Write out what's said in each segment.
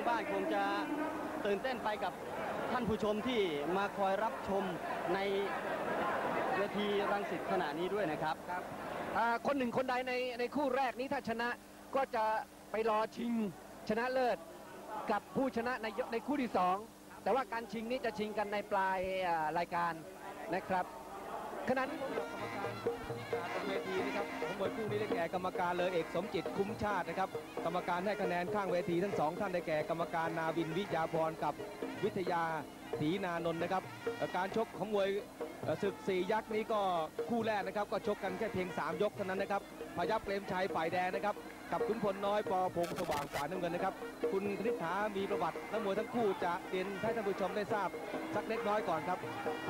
บ้านคงจะตื่นเต้นไปกับท่านผู้ชมที่มาคอยรับชมในเวทีรังสิตขณะนี้ด้วยนะครับคนหนึ่งคนใดในคู่แรกนี้ถ้าชนะก็จะไปรอชิงชนะเลิศกับผู้ชนะในคู่ที่2แต่ว่าการชิงนี้จะชิงกันในปลายรายการนะครับขณะนี้บนเวทีนะครับของมวยคู่นี้ได้แก่กรรมการเลอเอกสมจิตคุ้มชาตินะครับกรรมการให้คะแนนข้างเวทีทั้ง2ท่านได้แก่กรรมการนาวินวิยาพรกับวิทยาศรีนานนท์นะครับการชกของมวยศึก4ยักษ์นี้ก็คู่แรกนะครับก็ชกกันแค่เพียง3ยกเท่านั้นนะครับพยัคฆ์เปรมชัยฝ่ายแดงนะครับกับขุนพลน้อยปอพงษ์สว่างฝ่ายน้ำเงินนะครับคุณคณิษฐามีประวัตินักมวยทั้งคู่จะเรียนให้ท่านผู้ชมได้ทราบสักเล็กน้อยก่อนครับ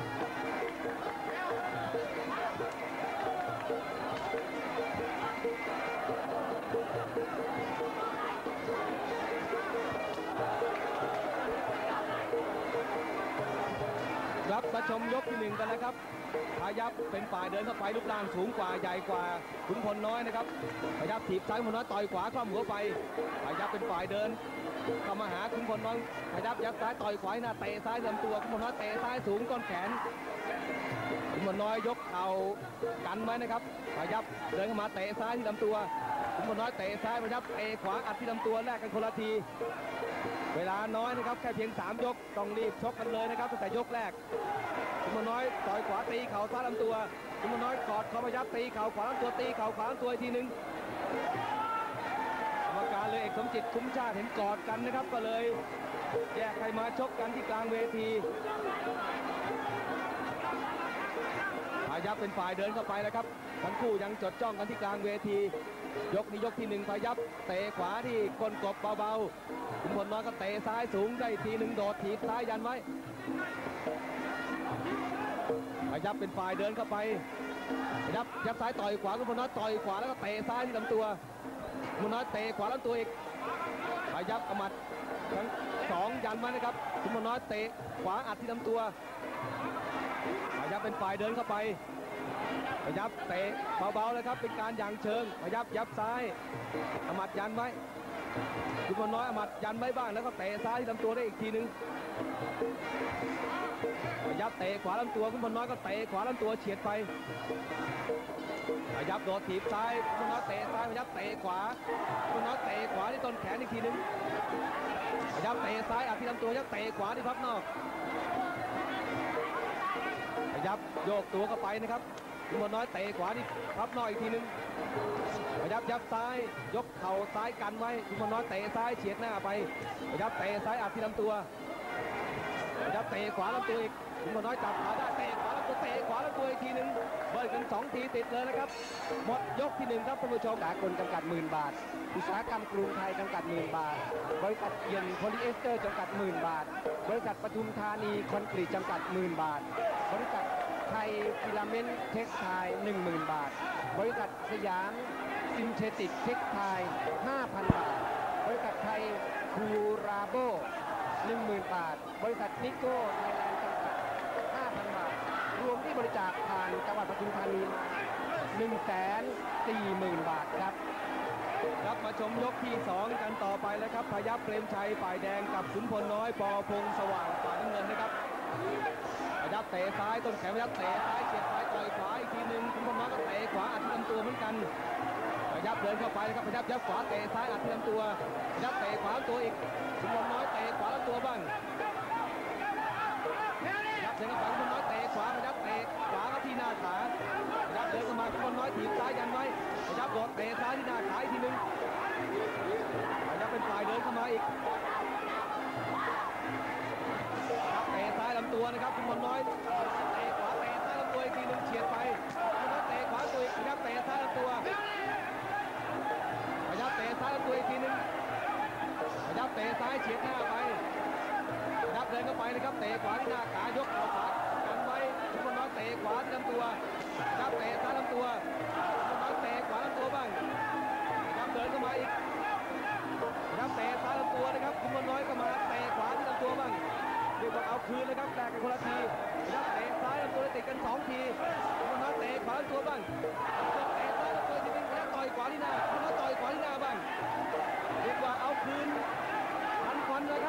ครับมาชมยกที่1กันนะครับพยัคฆ์เป็นฝ่ายเดินเข้าไปรูปร่างสูงกว่าใหญ่กว่าขุนพลน้อยนะครับพยัคฆ์ถีบซ้ายขุนพลน้อยต่อยขวาคล่อมหัวไปพยัคฆ์เป็นฝ่ายเดินเข้ามาหาขุนพลน้อยพยัคฆ์ยัดซ้ายต่อยขวาหน้าเตะซ้ายลำตัวขุนพลน้อยเตะซ้ายสูงก้นแขนขุนพลน้อยยกเข่ากันไว้นะครับพยัคฆ์เดินเข้ามาเตะซ้ายที่ลำตัวขุนพลน้อยเตะซ้ายพยัคฆ์เตะขวาอัดที่ลำตัวแลกกันคนละทีเวลาน้อยนะครับแค่เพียง3ยกต้องรีบชกกันเลยนะครับตั้งแต่ยกแรกขุนพลน้อยต่อยขวาตีเข่าซ้ายลำตัวขุนพลน้อยกอดคอพยัคฆ์ตีเข่าขวาลำตัวตีเข่าขวาลำตัวอีกทีนึงกรรมการเลยเอกสมจิตคุ้มชาติเห็นกอดกันนะครับก็เลยแยกใครมาชกกันที่กลางเวทีพยัคฆ์เป็นฝ่ายเดินเข้าไปแล้วครับทั้งคู่ยังจดจ้องกันที่กลางเวทียกนี้ยกที่1พยัคฆ์เตะขวาที่ก้นกบเบาๆขุนพลน้อยก็เตะซ้ายสูงได้ที1โดดถีบซ้ายยันไว้พยัคฆ์เป็นฝ่ายเดินเข้าไปยับซ้ายต่อยขวาขุนพลน้อยต่อยขวาแล้วก็เตะซ้ายที่ลำตัวขุนพลน้อยเตะขวาลำตัวอีกพยัคฆ์กำมัดทั้ง2ยันไว้นะครับขุนพลน้อยเตะขวาอัดที่ลำตัวพยัคฆ์เป็นฝ่ายเดินเข้าไปพยัคฆ์เตะเบาๆเลยครับเป็นการอย่างเชิงพยัคฆ์ยับซ้ายอมัดยันไว้ขุนพลน้อยอมัดยันไว้บ้างแล้วก็เตะซ้ายที่ลำตัวได้อีกทีนึงพยัคฆ์เตะขวาลำตัวขุนพลน้อยก็เตะขวาลำตัวเฉียดไปพยัคฆ์โดดถีบซ้ายขุนพลน้อยเตะซ้ายพยัคฆ์เตะขวาขุนพลน้อยเตะขวาที่ต้นแขนอีกทีนึงพยัคฆ์เตะซ้ายอัดที่ลำตัวพยัคฆ์เตะขวาที่พับนอกพยัคฆ์โยกตัวเข้าไปนะครับขุนพลน้อยเตะขวาที่พับนอกอีกทีนึงพยัคฆ์ยับซ้ายยกเข่าซ้ายกันไว้ขุนพลน้อยเตะซ้ายเฉียดหน้าไปพยัคฆ์เตะซ้ายอัดที่ลำตัวพยัคฆ์เตะขวาลำตัวอีกขุนพลน้อยจับขาได้เตะขวาลำตัวเตะขวาลำตัวอีกทีนึงเบิร์กัน2ทีติดเลยนะครับหมดยกที่1ครับท่านผู้ชมสากลจำกัด10,000 บาทอุตสาหกรรมกรุงไทยจำกัด10,000 บาทบริษัทเย็นโพลีเอสเตอร์จำกัด10,000 บาทบริษัทปทุมธานีคอนกรีตจำกัด10,000 บาทบริษัทไทยฟิลาเมนต์เท็กซ์ไทย 10,000 บาทบริษัทสยามซินเทติกเท็กซ์ไทย 5,000 บาทบริษัทไทยคูราโบ 10,000 บาทบริษัทนิโก้ไทยแลนด์จำกัด 5,000 บาทรวมที่บริจาคผ่านจังหวัดปทุมธานีมา 140,000 บาทครับมาชมยกที่2กันต่อไปแล้วครับพยัคฆ์เปรมชัยฝ่ายแดงกับขุนพลน้อยปอพงษ์สว่างฝ่ายน้ำเงินนะครับพยัคฆ์เตะซ้ายต้นแขนพยัคฆ์เตะซ้ายเฉียดซ้ายต่อยขวาอีกทีนึงขุนพลน้อยก็เตะขวาอัดที่ลำตัวเหมือนกันพยัคฆ์เดินเข้าไปนะครับพยัคฆ์ยับขวาเตะซ้ายอัดที่ลำตัวพยัคฆ์เตะขวาตัวอีกขุนพลน้อยเตะขวาลำตัวบ้างพยัคฆ์เดินเข้าไปขุนพลน้อยเตะขวาพยัคฆ์เตะขวาเข้าที่หน้าขาพยัคฆ์เดินเข้ามาขุนพลน้อยถีบซ้ายยันไว้พยัคฆ์โดดเตะซ้ายที่หน้าขาอีกทีนึงพยัคฆ์เป็นฝ่ายเดินเข้ามาอีกเตะซ้ายลำตัวนะครับขุนพลน้อยเตะขวาเตะซ้ายลำตัวอีกทีนึงเฉียดไปขุนพลน้อยเตะขวาตัวอีกพยัคฆ์เตะซ้ายลำตัวพยัคฆ์เตะซ้ายลำตัวอีกทีนึงพยัคฆ์เตะซ้ายเฉียดหน้าไปพยัคฆ์เดินเข้าไปนะครับเตะขวาที่หน้าขายกเข่าขวากันไว้ขุนพลน้อยเตะขวาที่ลำตัวพยัคฆ์เตะซ้ายลำตัวขุนพลน้อยเตะขวาลำตัวบ้างพยัคฆ์เดินเข้ามาอีกพยัคฆ์เตะซ้ายลำตัวนะครับขุนพลน้อยก็มาเตะขวาที่ลำตัวบ้างเรียกว่าเอาคืนเลยครับแตกกันคนละทีพยัคฆ์เตะซ้ายลำตัวติดกัน2ทีขุนพลน้อยเตะขวาลำตัวบ้างเตะซ้ายลำตัวติดกันพยัคฆ์ต่อยขวาที่หน้าขุนพลน้อยต่อยขวาที่หน้าบ้างเรียกว่าเอาคืนพันเลย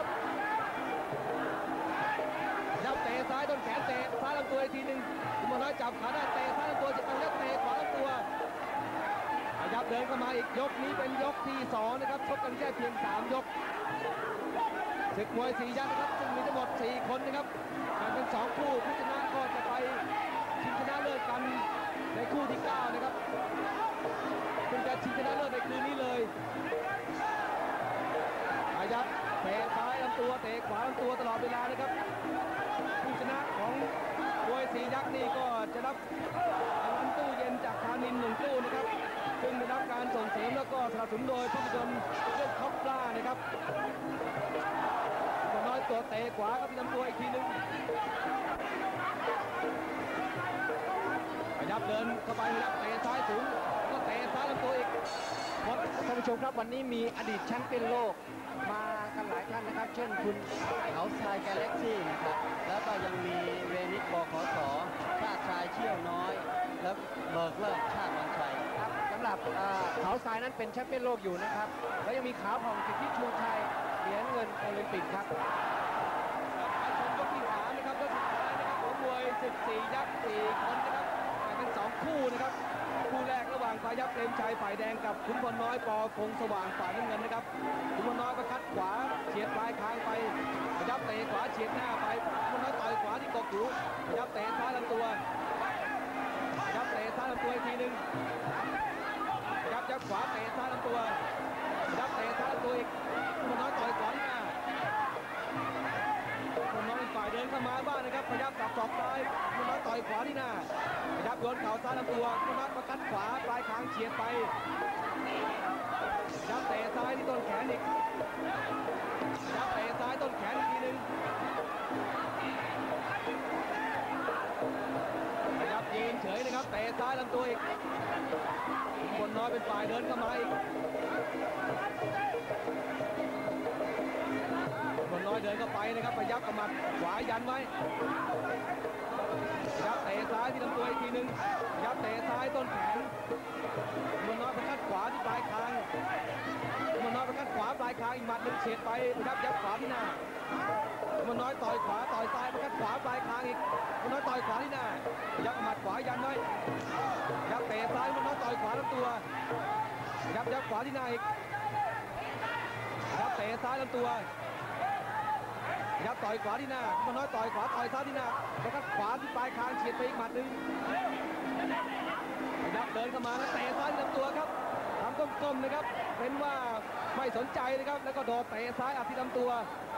เดินเข้ามาอีกยกนี้เป็นยกที่2นะครับชกกันแค่เพียง3 ยกศึกมวย4 ยักษ์นะครับซึ่งมีทั้งหมด4 คนนะครับแบ่งเป็น2 คู่ผู้ชนะก็จะไปชิงชนะเลิศกันในคู่ที่9นะครับเป็นการชิงชนะเลิศในคืนนี้เลยอายับเตะซ้ายลำตัวเตะขวาลำตัวตลอดเวลานะครับผู้ชนะของมวย4 ยักษ์นี่ก็จะรับรางวัลตู้เย็นจากธานิน1 ตู้นะครับซึ่งได้รับการส่งเสริมแล้วก็สนับสนุนโดยภาพยนตร์เรื่องท็อปปลานะครับตัวน้อยตัวเตะขวาครับที่ลำตัวอีกทีนึงขยับเดินเข้าไปนะครับเตะซ้ายสูงก็เตะซ้ายลำตัวอีกท่านผู้ชมครับวันนี้มีอดีตแชมป์เปี้ยนโลกมากันหลายท่านนะครับเช่นคุณเขาทรายกาแล็กซี่นะครับแล้วก็ยังมีเวนิสบขสชาติชายเชี่ยวน้อยและเบิกเลิกชาติวันชัยครับสำหรับเขาทรายนั้นเป็นแชมป์เปี้ยนโลกอยู่นะครับแล้วยังมีขาวผ่องสิทธิชูชัยเหรียญเงินโอลิมปิกครับยกที่3นะครับยกสุดท้ายนะครับของมวย14 ยักษ์4 คนนะครับเป็น2 คู่นะครับคู่แรกระหว่างพยัคฆ์เปรมชัยฝ่ายแดงกับขุนพลน้อยปอพงษ์สว่างฝ่ายน้ำเงินนะครับขุนพลน้อยก็คัดขวาเฉียดปลายคางไปพยัคฆ์เตะขวาเฉียดหน้าไปขุนพลน้อยต่อยขวาที่กกหูพยัคฆ์เตะซ้ายลำตัวพยัคฆ์เตะซ้ายลำตัวอีกทีนึงพยัคฆ์ยับขวาเตะซ้ายลำตัวพยัคฆ์เตะซ้ายลำตัวอีกขุนพลน้อยต่อยขวาที่หน้าขุนพลน้อยฝ่ายเดินเข้ามาบ้างนะครับพยัคฆ์สับศอกซ้ายขุนพลน้อยต่อยขวาที่หน้าพยัคฆ์โยนเข่าซ้ายลำตัวขุนพลน้อยประกันขวาปลายคางเฉียดไปพยัคฆ์เตะซ้ายที่ต้นแขนอีกพยัคฆ์เตะซ้ายต้นแขนอีกทีนึงพยัคฆ์ยืนเฉยนะครับเตะซ้ายลำตัวอีกขุนพลน้อยเป็นฝ่ายเดินเข้ามาอีกขุนพลน้อยเดินเข้าไปนะครับพยัคฆ์กำมัดขวายันไว้พยัคฆ์เตะซ้ายที่ลำตัวอีกทีนึงพยัคฆ์เตะซ้ายต้นแขนขุนพลน้อยประคัดขวาที่ปลายคางขุนพลน้อยประคัดขวาปลายคางอีกหมัดหนึ่งเฉียดไปพยัคฆ์ยับขวาที่หน้าขุนพลน้อยต่อยขวาต่อยซ้ายประคัดขวาปลายคางอีกขุนพลน้อยต่อยขวาที่หน้าพยัคฆ์กำมัดขวายันไว้พยัคฆ์เตะซ้ายขุนพลน้อยต่อยขวาลำตัวพยัคฆ์ยับขวาที่หน้าอีกพยัคฆ์เตะซ้ายลำตัวพยัคฆ์ต่อยขวาที่หน้าขุนพลน้อยต่อยขวาต่อยซ้ายที่หน้าแล้วก็ขวาที่ปลายคางเฉียดไปอีกหมัดหนึ่งพยัคฆ์เดินเข้ามาแล้วเตะซ้ายลำตัวครับทำก้มๆนะครับเป็นว่าไม่สนใจนะครับแล้วก็โดดเตะซ้ายอัดที่ลำตั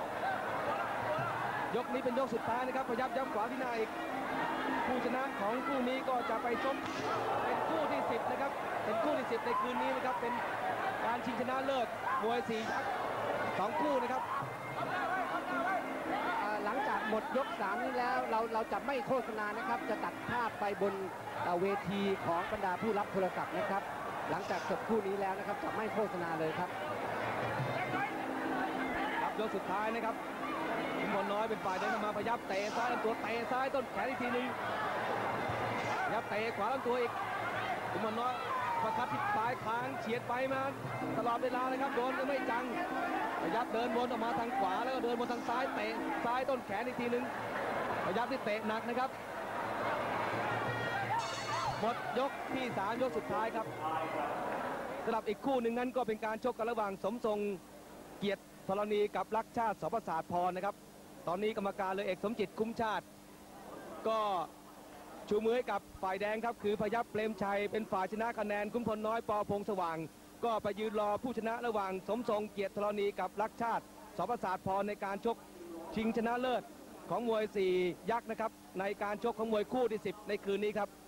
วยกนี้เป็นยกสุดท้ายนะครับพยัคฆ์ยับขวาที่หน้าอีกผู้ชนะของคู่นี้ก็จะไปชมเป็นคู่ที่10นะครับเป็นคู่ที่10ในคืนนี้นะครับเป็นการชิงชนะเลิศมวย4 ยักษ์2 คู่นะครับหลังจากหมดยก3นี้แล้วเราจะไม่โฆษณานะครับจะตัดภาพไปบนเวทีของบรรดาผู้รับโทรศัพท์นะครับหลังจากจบคู่นี้แล้วนะครับจะไม่โฆษณาเลยครับยกสุดท้ายนะครับขุนพลน้อยเป็นฝ่ายเดินเข้ามาพยัคฆ์เตะซ้ายลำตัวเตะซ้ายต้นแขนอีกทีนึงพยัคฆ์เตะขวาลำตัวอีกขุนพลน้อยประคับที่ปลายคางเฉียดไปมาตลอดเวลานะครับโดนก็ไม่จังพยัคฆ์เดินวนออกมาทางขวาแล้วก็เดินบนทางซ้ายเตะซ้ายต้นแขนอีกทีนึงพยัคฆ์ที่เตะหนักนะครับหมดยกที่3ยกสุดท้ายครับสำหรับอีกคู่หนึ่งนั้นก็เป็นการชกกันระหว่างสมทรงเกียรติธรณีกับรักชาติสประสาทพรนะครับตอนนี้กรรมการเลยเอกสมจิตคุ้มชาติก็ชูมือให้กับฝ่ายแดงครับคือพยัคฆ์เปรมชัยเป็นฝ่ายชนะคะแนนขุนพลน้อยปอพงษ์สว่างก็ไปยืนรอผู้ชนะระหว่างสมทรงเกียรติธรณีกับรักชาติสประสาทพรในการชกชิงชนะเลิศของมวย4 ยักษ์นะครับในการชกของมวยคู่ที่10ในคืนนี้ครับ